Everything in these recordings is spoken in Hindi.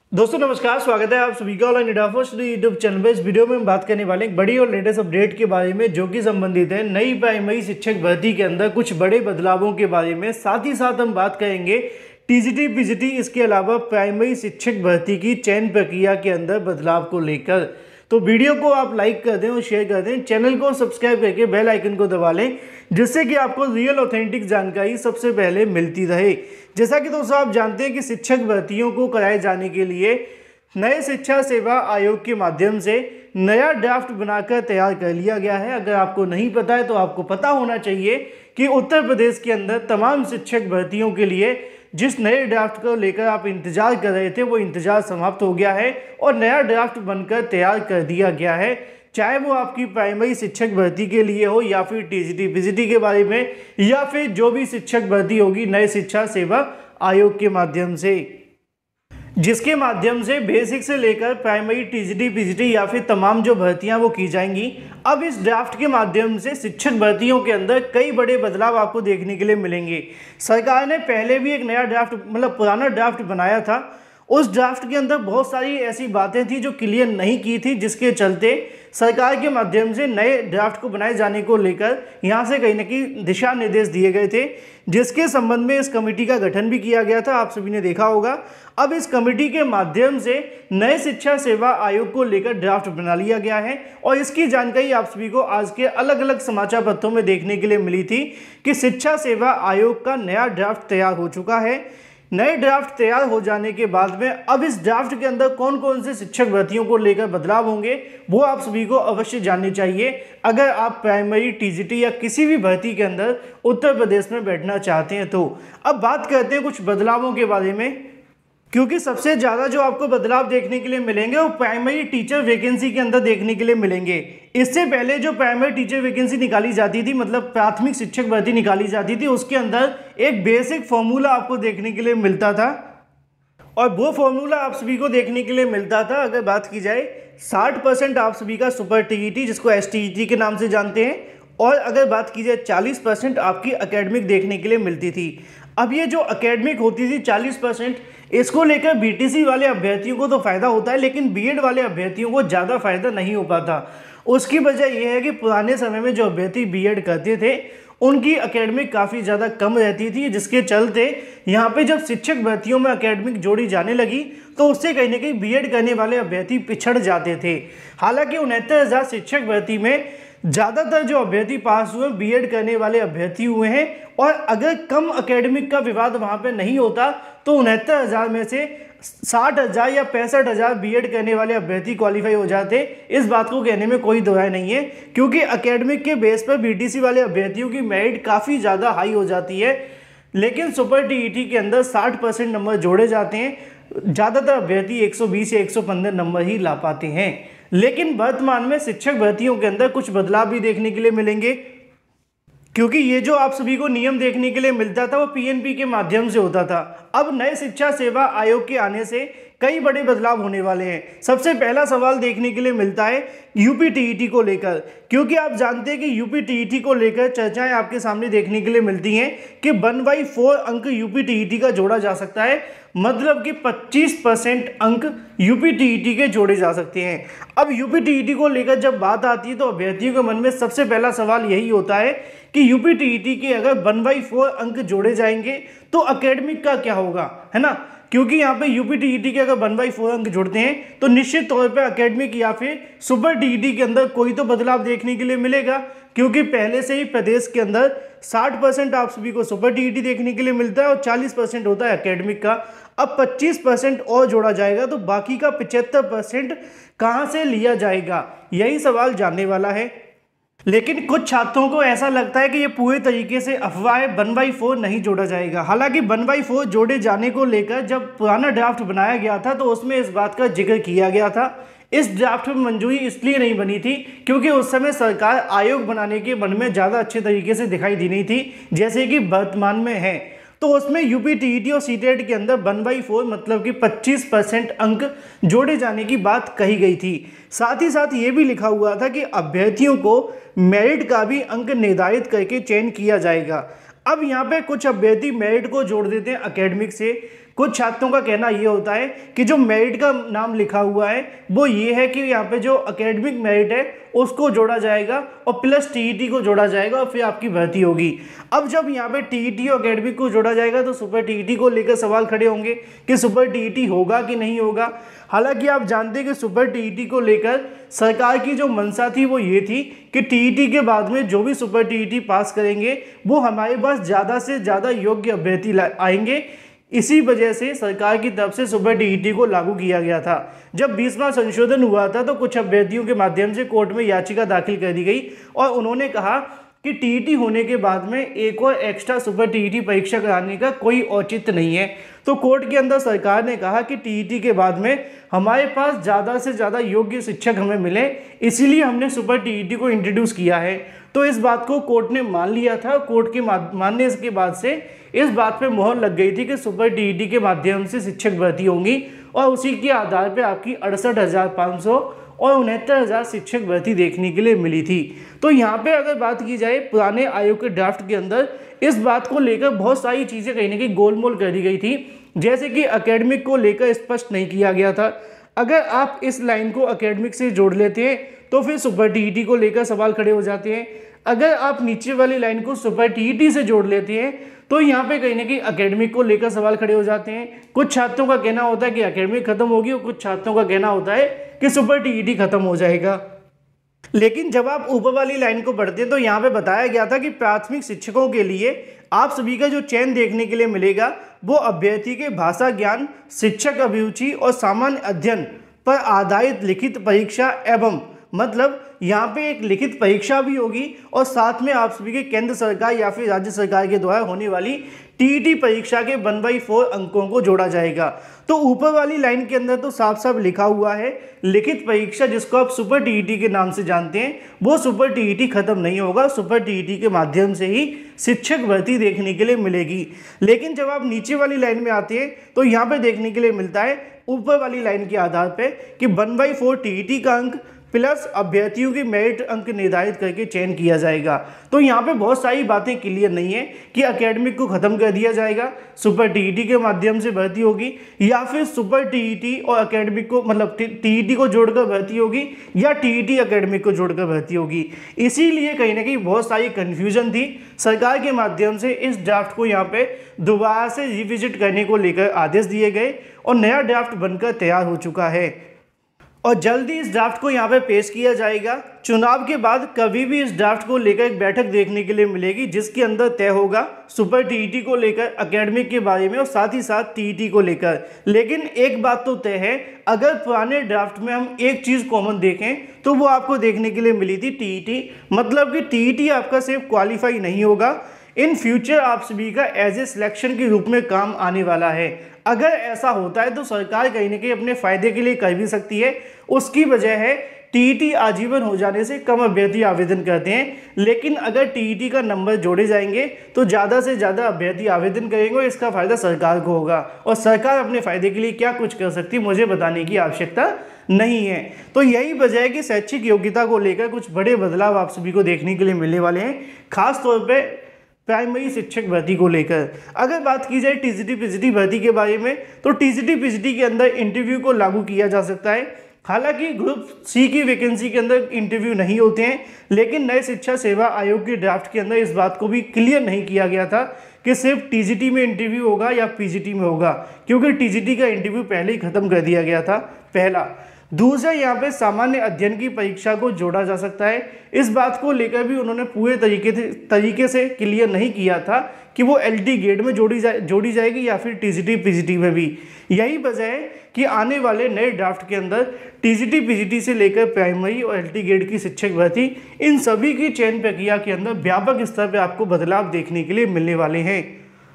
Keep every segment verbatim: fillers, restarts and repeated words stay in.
दोस्तों नमस्कार, स्वागत है आप सभी का online India first YouTube channel पर। इस वीडियो में हम बात करने वाले हैं एक बड़ी और लेटेस्ट अपडेट के बारे में, जो कि संबंधित है नई प्राइमरी शिक्षक भर्ती के अंदर कुछ बड़े बदलावों के बारे में। साथ ही साथ हम बात करेंगे टीजीटी पीजीटी इसके अलावा प्राइमरी शिक्षक भर्ती की चयन प्रक्रिया के अंदर बदलाव को लेकर। तो वीडियो को आप लाइक कर दें और शेयर कर दें, चैनल को सब्सक्राइब करके बेल आइकन को दबा लें, जिससे कि आपको रियल ऑथेंटिक जानकारी सबसे पहले मिलती रहे। जैसा कि दोस्तों आप जानते हैं कि शिक्षक भर्तियों को कराए जाने के लिए नए शिक्षा सेवा आयोग के माध्यम से नया ड्राफ्ट बनाकर तैयार कर लिया गया है। अगर आपको नहीं पता है तो आपको पता होना चाहिए कि उत्तर प्रदेश के अंदर तमाम शिक्षक भर्तियों के लिए जिस नए ड्राफ्ट को लेकर आप इंतजार कर रहे थे, वो इंतजार समाप्त हो गया है और नया ड्राफ्ट बनकर तैयार कर दिया गया है। चाहे वो आपकी प्राइमरी शिक्षक भर्ती के लिए हो या फिर टीजीटी पीजीटी के बारे में, या फिर जो भी शिक्षक भर्ती होगी नए शिक्षा सेवा आयोग के माध्यम से, जिसके माध्यम से बेसिक से लेकर प्राइमरी टीजीटी पीजीटी या फिर तमाम जो भर्तियां वो की जाएंगी। अब इस ड्राफ्ट के माध्यम से शिक्षक भर्तियों के अंदर कई बड़े बदलाव आपको देखने के लिए मिलेंगे। सरकार ने पहले भी एक नया ड्राफ्ट मतलब पुराना ड्राफ्ट बनाया था। उस ड्राफ्ट के अंदर बहुत सारी ऐसी बातें थी जो क्लियर नहीं की थी, जिसके चलते सरकार के माध्यम से नए ड्राफ्ट को बनाए जाने को लेकर यहाँ से कहीं ना कहीं दिशा निर्देश दिए गए थे, जिसके संबंध में इस कमेटी का गठन भी किया गया था। आप सभी ने देखा होगा। अब इस कमेटी के माध्यम से नए शिक्षा सेवा आयोग को लेकर ड्राफ्ट बना लिया गया है और इसकी जानकारी आप सभी को आज के अलग अलग समाचार पत्रों में देखने के लिए मिली थी कि शिक्षा सेवा आयोग का नया ड्राफ्ट तैयार हो चुका है। नए ड्राफ्ट तैयार हो जाने के बाद में अब इस ड्राफ्ट के अंदर कौन कौन से शिक्षक भर्तियों को लेकर बदलाव होंगे, वो आप सभी को अवश्य जाननी चाहिए अगर आप प्राइमरी टीजीटी या किसी भी भर्ती के अंदर उत्तर प्रदेश में बैठना चाहते हैं। तो अब बात करते हैं कुछ बदलावों के बारे में, क्योंकि सबसे ज़्यादा जो आपको बदलाव देखने के लिए मिलेंगे वो प्राइमरी टीचर वैकेंसी के अंदर देखने के लिए मिलेंगे। इससे पहले जो प्राइमरी टीचर वैकेंसी निकाली जाती थी, मतलब प्राथमिक शिक्षक भर्ती निकाली जाती थी, उसके अंदर एक बेसिक फॉर्मूला आपको देखने के लिए मिलता था और वो फॉर्मूला आप सभी को देखने के लिए मिलता था। अगर बात की जाए साठ परसेंट आप सभी का सुपर टीईटी, जिसको एस टीईटी के नाम से जानते हैं, और अगर बात की जाए चालीस परसेंट आपकी एकेडमिक देखने के लिए मिलती थी। अब ये जो एकेडमिक होती थी चालीस परसेंट, इसको लेकर बीटीसी वाले अभ्यर्थियों को तो फ़ायदा होता है, लेकिन बीएड वाले अभ्यर्थियों को ज़्यादा फायदा नहीं हो पाता। उसकी वजह यह है कि पुराने समय में जो अभ्यर्थी बीएड करते थे उनकी एकेडमिक काफ़ी ज़्यादा कम रहती थी, जिसके चलते यहाँ पे जब शिक्षक भर्तियों में एकेडमिक जोड़ी जाने लगी तो उससे कहीं ना कहीं बीएड करने वाले अभ्यर्थी पिछड़ जाते थे। हालांकि उनहत्तर हज़ार शिक्षक भर्ती में ज़्यादातर जो अभ्यर्थी पास हुए बीएड करने वाले अभ्यर्थी हुए हैं, और अगर कम एकेडमिक का विवाद वहाँ पे नहीं होता तो उनहत्तर हज़ार में से साठ हज़ार या पैंसठ हज़ार बीएड करने वाले अभ्यर्थी क्वालिफाई हो जाते। इस बात को कहने में कोई दो राय नहीं है, क्योंकि एकेडमिक के बेस पर बीटीसी वाले अभ्यर्थियों की मेरिट काफ़ी ज़्यादा हाई हो जाती है, लेकिन सुपर टीईटी के अंदर साठ परसेंट नंबर जोड़े जाते हैं। ज़्यादातर अभ्यर्थी एक सौ बीस या एक सौ पंद्रह नंबर ही ला पाते हैं। लेकिन वर्तमान में शिक्षक भर्तियों के अंदर कुछ बदलाव भी देखने के लिए मिलेंगे, क्योंकि ये जो आप सभी को नियम देखने के लिए मिलता था वो पीएनपी के माध्यम से होता था। अब नए शिक्षा सेवा आयोग के आने से कई बड़े बदलाव होने वाले हैं। सबसे पहला सवाल देखने के लिए मिलता है यूपी टीईटी को लेकर, क्योंकि आप जानते हैं कि यूपी टीईटी को लेकर चर्चाएं आपके सामने देखने के लिए मिलती हैं कि वन बाई फोर अंक यूपी टीईटी का जोड़ा जा सकता है, मतलब कि पच्चीस परसेंट अंक यूपी टीईटी के जोड़े जा सकते हैं। अब यूपी टीईटी को लेकर जब बात आती है तो अभ्यर्थियों के मन में सबसे पहला सवाल यही होता है कि यूपी टीईटी के अगर वन बाई फोर अंक जोड़े जाएंगे तो एकेडमिक का क्या होगा, है ना। क्योंकि यहाँ पे यूपी टीईटी के अगर वन बाई फोर अंक जुड़ते हैं तो निश्चित तौर पे एकेडमिक या फिर सुपर टीईटी के अंदर कोई तो बदलाव देखने के लिए मिलेगा, क्योंकि पहले से ही प्रदेश के अंदर साठ परसेंट आप सभी को सुपर टीईटी देखने के लिए मिलता है और चालीस परसेंट होता है एकेडमिक का। अब पच्चीस परसेंट और जोड़ा जाएगा तो बाकी का पचहत्तर परसेंट कहाँ से लिया जाएगा, यही सवाल जानने वाला है। लेकिन कुछ छात्रों को ऐसा लगता है कि ये पूरे तरीके से अफवाह है, वन बाई फोर नहीं जोड़ा जाएगा। हालांकि वन बाई फोर जोड़े जाने को लेकर जब पुराना ड्राफ्ट बनाया गया था तो उसमें इस बात का जिक्र किया गया था। इस ड्राफ्ट में मंजूरी इसलिए नहीं बनी थी क्योंकि उस समय सरकार आयोग बनाने के मन में ज़्यादा अच्छे तरीके से दिखाई दी नहीं थी, जैसे कि वर्तमान में है। तो उसमें यूपी टीईटी और सीटेट के अंदर वन बाई फोर मतलब कि पच्चीस परसेंट अंक जोड़े जाने की बात कही गई थी। साथ ही साथ ये भी लिखा हुआ था कि अभ्यर्थियों को मेरिट का भी अंक निर्धारित करके चयन किया जाएगा। अब यहाँ पे कुछ अभ्यर्थी मेरिट को जोड़ देते हैं एकेडमिक से। कुछ छात्रों का कहना ये होता है कि जो मेरिट का नाम लिखा हुआ है वो ये है कि यहाँ पे जो एकेडमिक मेरिट है उसको जोड़ा जाएगा और प्लस टीईटी को जोड़ा जाएगा और फिर आपकी भर्ती होगी। अब जब यहाँ पे टीईटी और एकेडमिक को जोड़ा जाएगा तो सुपर टीईटी को लेकर सवाल खड़े होंगे कि सुपर टीईटी होगा कि नहीं होगा। हालांकि आप जानते हैं कि सुपर टीईटी को लेकर सरकार की जो मंशा थी वो ये थी कि टीईटी के बाद में जो भी सुपर टीईटी पास करेंगे वो हमारे पास ज़्यादा से ज़्यादा योग्य अभ्यर्थी आएंगे। इसी वजह से सरकार की तरफ से सुपर टीईटी को लागू किया गया था। जब बीसवां संशोधन हुआ था तो कुछ अभ्यर्थियों के माध्यम से कोर्ट में याचिका दाखिल कर दी गई और उन्होंने कहा कि टीईटी होने के बाद में एक और एक्स्ट्रा सुपर टीईटी परीक्षा कराने का कोई औचित्य नहीं है। तो कोर्ट के अंदर सरकार ने कहा कि टीईटी के बाद में हमारे पास ज़्यादा से ज़्यादा योग्य शिक्षक हमें मिले, इसीलिए हमने सुपर टीईटी को इंट्रोड्यूस किया है। तो इस बात को कोर्ट ने मान लिया था। कोर्ट के मानने के बाद से इस बात पे मोहर लग गई थी कि सुपर टीईटी के माध्यम से शिक्षक भर्ती होंगी और उसी के आधार पे आपकी अड़सठ हज़ार पाँच सौ और उनहत्तर हज़ार शिक्षक भर्ती देखने के लिए मिली थी। तो यहाँ पे अगर बात की जाए पुराने आयोग के ड्राफ्ट के अंदर इस बात को लेकर बहुत सारी चीज़ें कहीं ना कहीं गोलमोल कर दी गई थी, जैसे कि एकेडमिक को लेकर स्पष्ट नहीं किया गया था। अगर आप इस लाइन को एकेडमिक से जोड़ लेते हैं तो फिर सुपर टीईटी को लेकर सवाल खड़े हो जाते हैं। अगर आप नीचे वाली लाइन को सुपर टीईटी से जोड़ लेते हैं तो यहाँ पे कहीं ना कहीं एकेडमिक को लेकर सवाल खड़े हो जाते हैं। कुछ छात्रों का कहना होता है कि एकेडमिक खत्म होगी और कुछ छात्रों का कहना होता है कि सुपर टीईटी खत्म हो जाएगा। लेकिन जब आप ऊपर वाली लाइन को पढ़ते हैं तो यहाँ पे बताया गया था कि प्राथमिक शिक्षकों के लिए आप सभी का जो चयन देखने के लिए मिलेगा वो अभ्यर्थी के भाषा ज्ञान, शिक्षक अभिरुचि और सामान्य अध्ययन पर आधारित लिखित परीक्षा एवं मतलब यहाँ पे एक लिखित परीक्षा भी होगी और साथ में आप सभी के केंद्र सरकार या फिर राज्य सरकार के द्वारा होने वाली टीईटी परीक्षा के वन बाई फोर अंकों को जोड़ा जाएगा। तो ऊपर वाली लाइन के अंदर तो साफ साफ लिखा हुआ है लिखित परीक्षा, जिसको आप सुपर टीईटी के नाम से जानते हैं, वो सुपर टीईटी खत्म नहीं होगा। सुपर टीईटी के माध्यम से ही शिक्षक भर्ती देखने के लिए मिलेगी। लेकिन जब आप नीचे वाली लाइन में आते हैं तो यहाँ पे देखने के लिए मिलता है ऊपर वाली लाइन के आधार पर कि वन बाई फोर टीईटी का अंक प्लस अभ्यर्थियों की मेरिट अंक निर्धारित करके चयन किया जाएगा। तो यहाँ पे बहुत सारी बातें क्लियर नहीं है कि एकेडमिक को ख़त्म कर दिया जाएगा, सुपर टीईटी के माध्यम से भर्ती होगी, या फिर सुपर टीईटी और एकेडमिक को मतलब टीईटी को जोड़कर भर्ती होगी, या टीईटी एकेडमिक को जोड़कर भर्ती होगी। इसीलिए कहीं ना कहीं बहुत सारी कन्फ्यूजन थी। सरकार के माध्यम से इस ड्राफ्ट को यहाँ पे दोबारा से रिविजिट करने को लेकर आदेश दिए गए और नया ड्राफ्ट बनकर तैयार हो चुका है और जल्दी इस ड्राफ्ट को यहाँ पे पेश किया जाएगा। चुनाव के बाद कभी भी इस ड्राफ्ट को लेकर एक बैठक देखने के लिए मिलेगी जिसके अंदर तय होगा सुपर टीईटी को लेकर, एकेडमिक के बारे में और साथ ही साथ टीईटी को लेकर। लेकिन एक बात तो तय है, अगर पुराने ड्राफ्ट में हम एक चीज़ कॉमन देखें तो वो आपको देखने के लिए मिली थी टीईटी, मतलब कि टीईटी आपका सिर्फ क्वालिफाई नहीं होगा, इन फ्यूचर आप सभी का एज ए सिलेक्शन के रूप में काम आने वाला है। अगर ऐसा होता है तो सरकार कहीं ना कहीं अपने फायदे के लिए कर भी सकती है। उसकी वजह है टीईटी आजीवन हो जाने से कम अभ्यर्थी आवेदन करते हैं, लेकिन अगर टीईटी का नंबर जोड़े जाएंगे तो ज़्यादा से ज़्यादा अभ्यर्थी आवेदन करेंगे और इसका फ़ायदा सरकार को होगा। और सरकार अपने फ़ायदे के लिए क्या कुछ कर सकती है मुझे बताने की आवश्यकता नहीं है। तो यही वजह है कि शैक्षिक योग्यता को लेकर कुछ बड़े बदलाव आप सभी को देखने के लिए मिलने वाले हैं, खास तौर पर प्राइमरी शिक्षक भर्ती को लेकर। अगर बात की जाए टीजीटी पीजीटी भर्ती के बारे में तो टीजीटी पीजीटी के अंदर इंटरव्यू को लागू किया जा सकता है। हालांकि ग्रुप सी की वैकेंसी के अंदर इंटरव्यू नहीं होते हैं, लेकिन नए शिक्षा सेवा आयोग के ड्राफ्ट के अंदर इस बात को भी क्लियर नहीं किया गया था कि सिर्फ टीजीटी में इंटरव्यू होगा या पीजीटी में होगा, क्योंकि टीजीटी का इंटरव्यू पहले ही खत्म कर दिया गया था। पहला दूसरा, यहाँ पे सामान्य अध्ययन की परीक्षा को जोड़ा जा सकता है। इस बात को लेकर भी उन्होंने पूरे तरीके से तरीके से क्लियर नहीं किया था कि वो एलटी ग्रेड में जोड़ी जाए जोड़ी जाएगी या फिर टीजीटी पीजीटी में भी। यही वजह है कि आने वाले नए ड्राफ्ट के अंदर टीजीटी पीजीटी से लेकर प्राइमरी और एलटी ग्रेड की शिक्षक भर्ती, इन सभी की चयन प्रक्रिया के अंदर व्यापक स्तर पर आपको बदलाव देखने के लिए मिलने वाले हैं।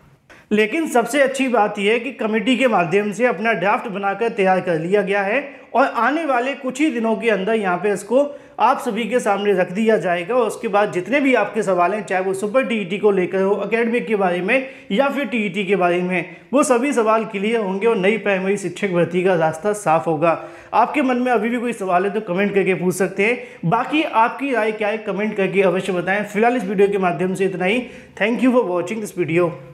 लेकिन सबसे अच्छी बात यह है कि कमेटी के माध्यम से अपना ड्राफ्ट बनाकर तैयार कर लिया गया है और आने वाले कुछ ही दिनों के अंदर यहाँ पे इसको आप सभी के सामने रख दिया जाएगा। और उसके बाद जितने भी आपके सवाल हैं, चाहे वो सुपर टीईटी को लेकर हो, एकेडमिक के बारे में या फिर टीईटी के बारे में, वो सभी सवाल क्लियर होंगे और नई प्राइमरी शिक्षक भर्ती का रास्ता साफ होगा। आपके मन में अभी भी कोई सवाल है तो कमेंट करके पूछ सकते हैं। बाकी आपकी राय क्या है कमेंट करके अवश्य बताएं। फिलहाल इस वीडियो के माध्यम से इतना ही। Thank you for watching this video.